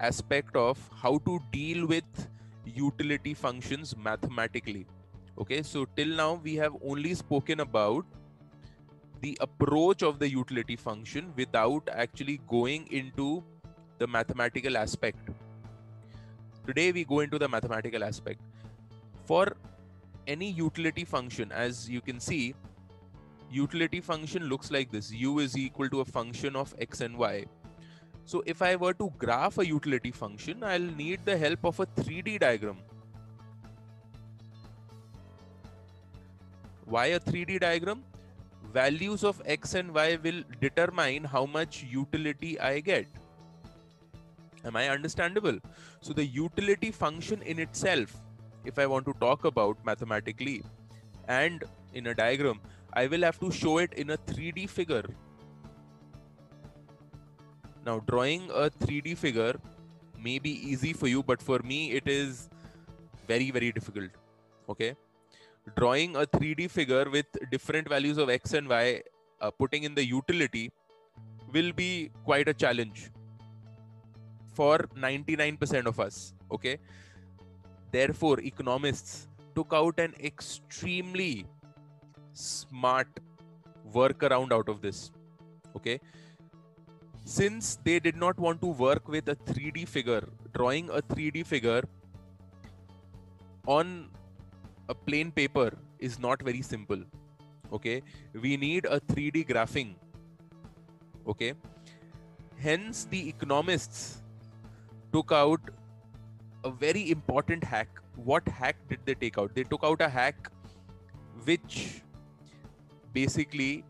aspect of how to deal with utility functions mathematically. Okay, so till now we have only spoken about the approach of the utility function without actually going into the mathematical aspect. Today we go into the mathematical aspect. For any utility function, as you can see, utility function looks like this. U is equal to a function of x and y. So if I were to graph a utility function, I'll need the help of a 3D diagram. Why a 3D diagram? Values of x and y will determine how much utility I get. Am I understandable? So the utility function in itself, if I want to talk about mathematically and in a diagram, I will have to show it in a 3D figure. Now, drawing a 3D figure may be easy for you, but for me, it is very, very difficult. Okay. Drawing a 3D figure with different values of x and y, putting in the utility, will be quite a challenge for 99% of us. Okay. Therefore, economists took out an extremely smart workaround out of this. Okay. Since they did not want to work with a 3D figure, drawing a 3D figure on a plain paper is not very simple. Okay. We need a 3D graphing. Okay. Hence, the economists took out a very important hack. What hack did they take out? They took out a hack which basically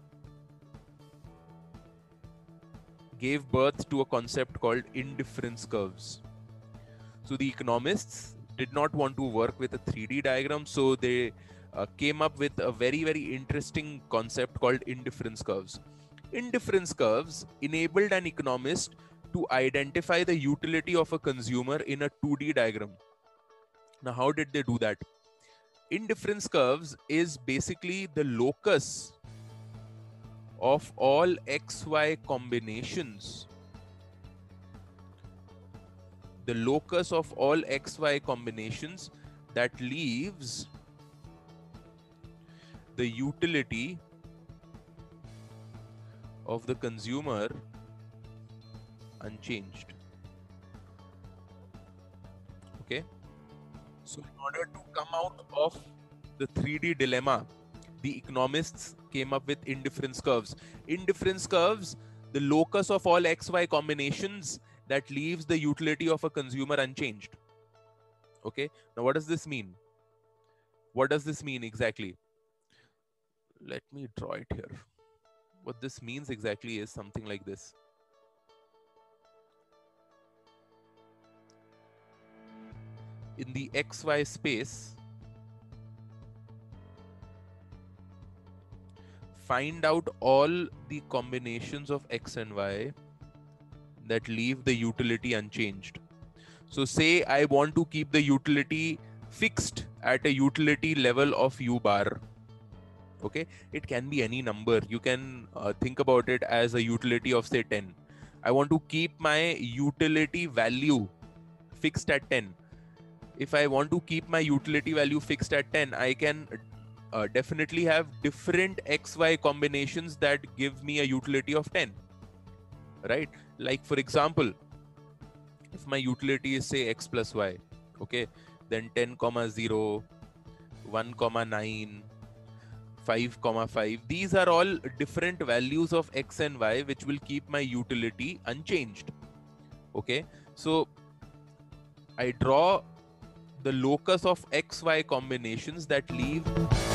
gave birth to a concept called indifference curves. So the economists did not want to work with a 3D diagram, so they came up with a very, very interesting concept called indifference curves. Indifference curves enabled an economist to identify the utility of a consumer in a 2D diagram. Now, how did they do that? Indifference curves is basically the locus of all XY combinations. The locus of all XY combinations that leaves the utility of the consumer unchanged. Okay. So in order to come out of the 3D dilemma, the economists came up with indifference curves. Indifference curves, the locus of all XY combinations that leaves the utility of a consumer unchanged. Okay. Now, what does this mean? What does this mean exactly? Let me draw it here. What this means exactly is something like this. In the XY space, find out all the combinations of x and y that leave the utility unchanged. So say I want to keep the utility fixed at a utility level of u bar. Okay, it can be any number. You can think about it as a utility of say 10. I want to keep my utility value fixed at 10. If I want to keep my utility value fixed at 10, I can definitely have different XY combinations that give me a utility of 10, right? Like for example, if my utility is say x plus y, okay, then 10, 0, 1, 9, 5, 5. These are all different values of x and y which will keep my utility unchanged. Okay, so I draw the locus of XY combinations that leave